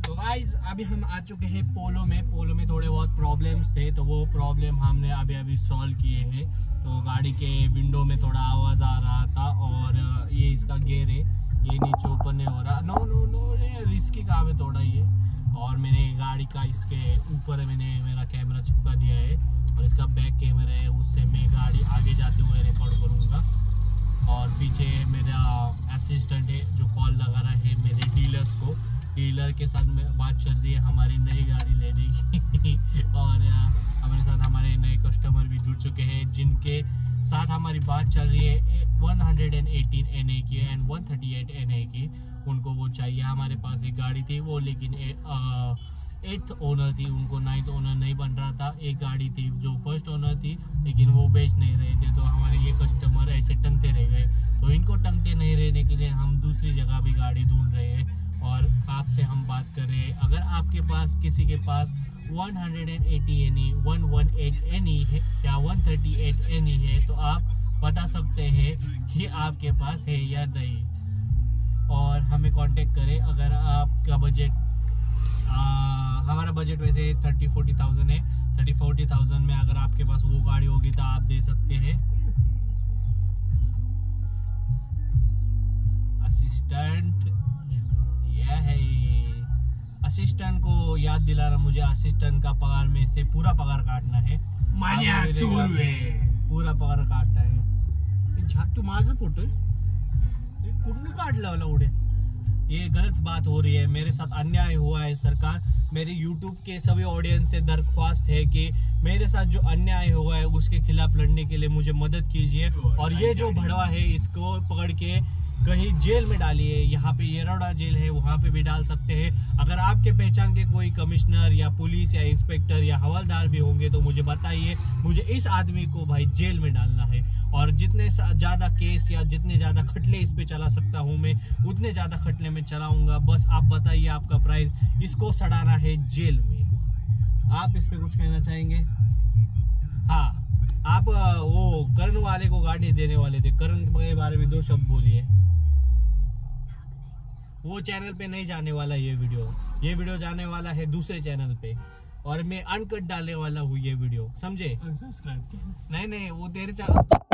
तो गाइस अभी हम आ चुके हैं पोलो में थोड़े बहुत प्रॉब्लम्स थे, तो वो प्रॉब्लम हमने अभी सॉल्व किए हैं। तो गाड़ी के विंडो में थोड़ा आवाज़ आ रहा था, और ये इसका गेयर है, ये नीचे ऊपर नहीं हो रहा। नो रिस्की काम है थोड़ा ये। और मैंने गाड़ी का इसके ऊपर मैंने मेरा कैमरा चिपका दिया है, और इसका बैक कैमरा है, उससे मैं गाड़ी आगे जाते हुए रिकॉर्ड करूँगा। और पीछे मेरा असिस्टेंट है जो कॉल लगा रहा है मेरे डीलर्स को। डीलर के साथ में बात चल रही है हमारी नई गाड़ी लेने की और हमारे साथ हमारे नए कस्टमर भी जुड़ चुके हैं, जिनके साथ हमारी बात चल रही है 118 NA की एंड 138 NA की। उनको वो चाहिए। हमारे पास एक गाड़ी थी वो, लेकिन 8th ओनर थी, उनको 9th ओनर नहीं बन रहा था। एक गाड़ी थी जो फर्स्ट ओनर थी, लेकिन वो बेच नहीं रहे थे। तो हमारे ये कस्टमर ऐसे टंगते रह गए। तो इनको टंगते नहीं रहने के लिए हम दूसरी जगह भी गाड़ी ढूंढ रहे हैं, और आपसे हम बात कर रहे हैं। अगर आपके पास किसी के पास 180 NE 118 NE है या 138 NE है, तो आप बता सकते हैं कि आपके पास है या नहीं, और हमें कांटेक्ट करें। अगर आपका बजट हमारा बजट वैसे 30-40,000 है। 30-40,000 में अगर आपके पास वो गाड़ी होगी तो आप दे सकते हैं। असिस्टेंट दिया है, असिस्टेंट को याद दिलाना मुझे। असिस्टेंट का पगार में से पूरा पगार काटना है, पूरा पगार काटना है। झाटू माझं फोटो कुठून काढला वाला उड्या? ये गलत बात हो रही है, मेरे साथ अन्याय हुआ है। सरकार, मेरे YouTube के सभी ऑडियंस से दरख्वास्त है कि मेरे साथ जो अन्याय हुआ है उसके खिलाफ लड़ने के लिए मुझे मदद कीजिए। और ये जो भड़वा है इसको पकड़ के कहीं जेल में डालिए। यहाँ पे येरौडा जेल है, वहाँ पे भी डाल सकते हैं। अगर आपके पहचान के कोई कमिश्नर या पुलिस या इंस्पेक्टर या हवलदार भी होंगे तो मुझे बताइए। मुझे इस आदमी को भाई जेल में डालना है, और जितने ज्यादा केस या जितने ज्यादा खटले इस पे चला सकता हूँ मैं, उतने ज्यादा खटले में चलाऊंगा। बस आप बताइए आपका प्राइस। इसको सड़ाना है जेल में। आप इस पे कुछ कहना चाहेंगे? हाँ, आप वो करण वाले को गाड़ी देने वाले थे, करण के बारे में 2 शब्द बोलिए। वो चैनल पे नहीं जाने वाला ये वीडियो जाने वाला है दूसरे चैनल पे, और मैं अनकट डालने वाला हूँ ये वीडियो, समझे? अनसब्सक्राइब किया? नहीं, वो तेरे चैनल